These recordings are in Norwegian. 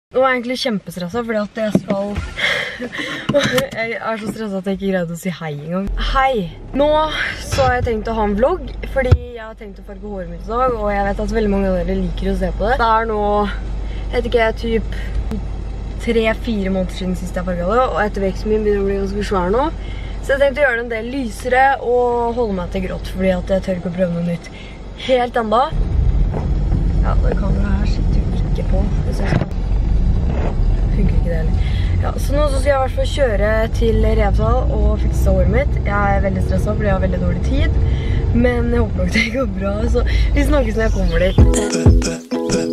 Nå er jeg egentlig kjempestresset, fordi at jeg skal... Jeg er så stresset at jeg ikke greide å si hei engang. Hei! Nå så har jeg tenkt å ha en vlogg, fordi jeg har tenkt å farge håret mitt i dag, og jeg vet at veldig mange av dere liker å se på det. Det er nå, jeg vet ikke, typ 3-4 måneder siden sist jeg farget det, og etterveksten min begynner å bli ganske svær nå. Så jeg tenkte å gjøre det en del lysere og holde meg til grått, fordi at jeg tør ikke å prøve noe nytt helt enda. Ja, det kameraet her sitter jo ikke på, hvis jeg skal. Funker ikke det heller. Ja, så nå så skal jeg i hvert fall kjøre til Revetal og fikse håret mitt. Jeg er veldig stresset fordi jeg har veldig dårlig tid, men jeg håper nok det går bra, så vi snakkes når jeg kommer dit.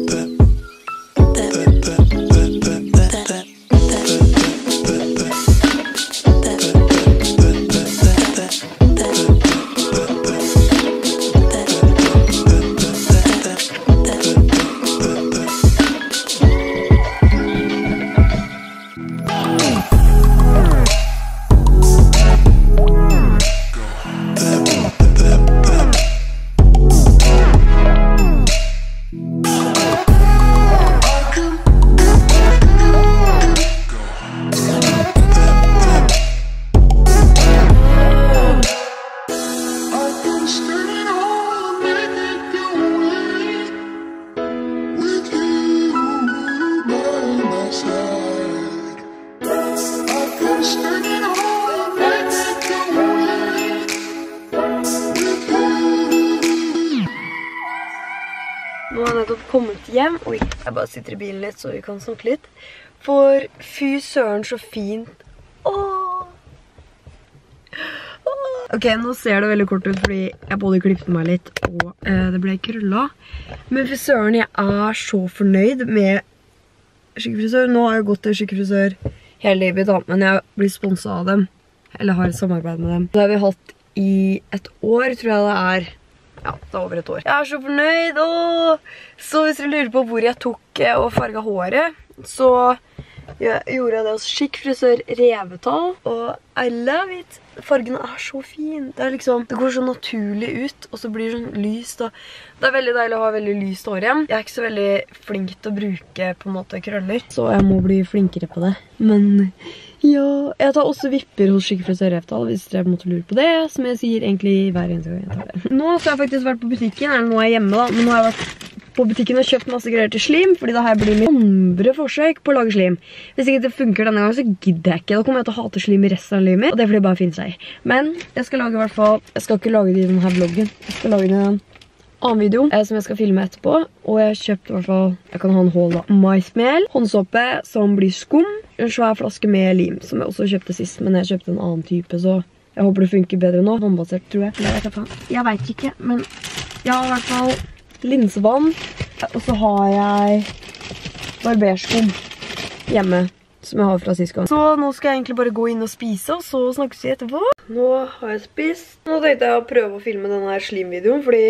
Nå har jeg nettopp kommet hjem. Oi, jeg bare sitter i bilen litt så vi kan snakke litt. For fy søren så fint. Åh. Ok, nå ser det veldig kort ut fordi jeg både klippet meg litt og det ble krølla. Men fy søren, jeg er så fornøyd med skikkefrisør. Nå har jeg gått til skikkefrisør hele livet da, men jeg blir sponset av dem. Eller har et samarbeid med dem. Det har vi hatt i et år, tror jeg det er. Ja, det er over et år. Jeg er så fornøyd, Så hvis dere lurer på hvor jeg tok og farget håret, så gjorde jeg det hos skikkfrisør Revetal, og I love it. Fargene er så fin. Det er liksom, det går så naturlig ut, og så blir det sånn lyst. Det er veldig deilig å ha veldig lyst hår igjen. Jeg er ikke så veldig flink til å bruke på en måte krøller, så jeg må bli flinkere på det. Men ja, jeg tar også vipper hos skikkefrisør Revetal, hvis dere måtte lure på det, som jeg sier egentlig hver eneste gang jeg tar det. Nå så har jeg faktisk vært på butikken, eller nå er jeg hjemme da, men nå har jeg vært på butikken og kjøpt masse greier til slim, fordi det her blir mitt andre forsøk på å lage slim. Hvis ikke det funker denne gangen, så gidder jeg ikke. Da kommer jeg til å hate slim i resten av livet mitt, og det får det bare finne seg. Men jeg skal lage i hvert fall, jeg skal ikke lage det i denne vloggen. Jeg skal lage det i en annen video som jeg skal filme etterpå, og jeg har kjøpt i hvert fall, jeg kan ha en hål da, maismel, håndsåpe som blir skum, en svær flaske med lim, som jeg også kjøpte sist, men jeg kjøpte en annen type, så jeg håper det funker bedre nå. Vannbasert, tror jeg. Jeg vet ikke, men jeg har i hvert fall linsevann, og så har jeg barberskum hjemme, som jeg har fra sist gang. Så nå skal jeg egentlig bare gå inn og spise, og så snakkes vi etterpå. Nå har jeg spist. Nå tenkte jeg å prøve å filme denne her slimvideoen, fordi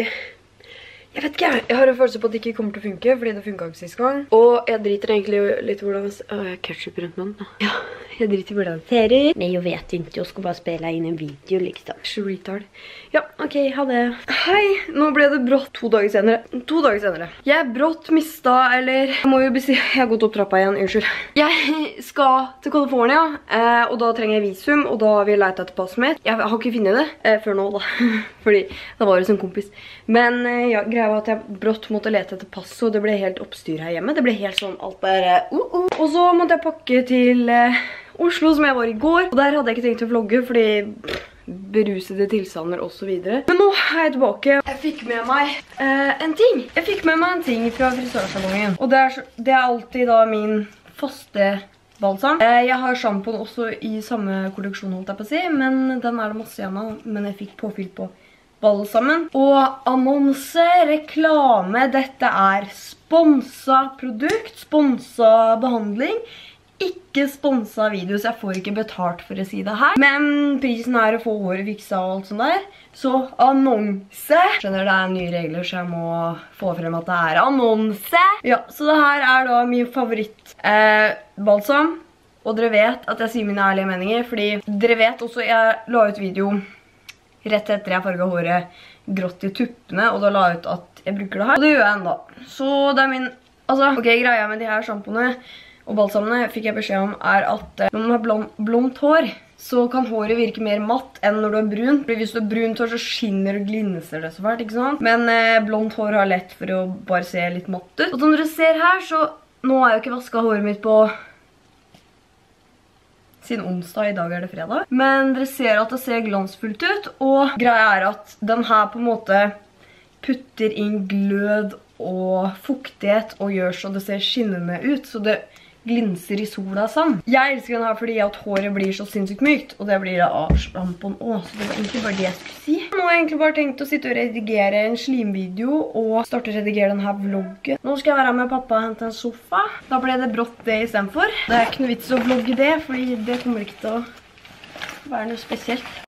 jeg vet ikke, jeg har en følelse på at det ikke kommer til å funke, fordi det funket ikke sist gang. Og jeg driter egentlig litt hvordan jeg ketchup rundt munnen. Ja, jag driter i hvordan det ser ut. Nej, jag vet inte. Jag ska bara spela in en video liksom. Så retard. Ja, okej, ha det. Hei, nå ble det brått 2 dager senere. 2 dager senere. Jeg brått mistet, eller jeg må jo beskrive, jeg har gått opp trappa igjen, unnskyld. Jeg skal til California, og da trenger jeg visum, og da har vi leit etter passet mitt. Jeg har ikke funnet det før nå da, fordi det var det som kompis. Men ja, greia var at jeg brått måtte lete etter passet, og det ble helt oppstyr her hjemme. Det ble helt sånn alt bare Og så måtte jeg pakke til Oslo, som jeg var i går. Og der hadde jeg ikke tenkt å vlogge, fordi berusede tilstander og så videre. Men nå er jeg tilbake. Jeg fikk med meg en ting. Jeg fikk med meg en ting fra frisørsalongen. Og det er alltid da min faste balsam. Jeg har shampoo også i samme kolleksjon, holdt jeg på å si, men den er det masse igjen av. Men jeg fikk påfyll på balsamen. Og annonse, reklame, dette er sponset produkt, sponset behandling. Ikke sponset video, så jeg får ikke betalt for å si det her. Men prisen er å få håret fiksa og alt sånt der. Så annonse. Skjønner, det er nye regler, så jeg må få frem at det er annonse. Ja, så det her er da min favoritt balsam. Og dere vet at jeg sier mine ærlige meninger, fordi dere vet også, jeg la ut video rett etter jeg farget håret grått i tuppene, og da la jeg ut at jeg bruker det her. Og det gjør jeg enda. Så det er min, altså, ok, greia med de her shampooene og balsamene fikk jeg beskjed om at når man har blondt hår, så kan håret virke mer matt enn når du har brunt. Fordi hvis du har brunt hår, så skinner og glinser det så fælt, ikke sant? Men blondt hår har lett for å bare se litt matt ut. Og som dere ser her, så nå har jeg jo ikke vasket håret mitt på siden onsdag, i dag er det fredag. Men dere ser at det ser glansfullt ut, og greia er at den her på en måte putter inn glød og fuktighet og gjør så det ser skinnende ut, så det glinser i sola sånn. Jeg elsker den her fordi at håret blir så sinnssykt mykt, og det blir det av shampoen også, så det var egentlig bare det jeg skulle si. Nå har jeg egentlig bare tenkt å sitte og redigere en slimvideo og starte å redigere denne vloggen. Nå skal jeg være med pappa og hente en sofa. Da ble det brått det i stedet for. Det er ikke noe vits å vlogge det, fordi det kommer ikke til å være noe spesielt.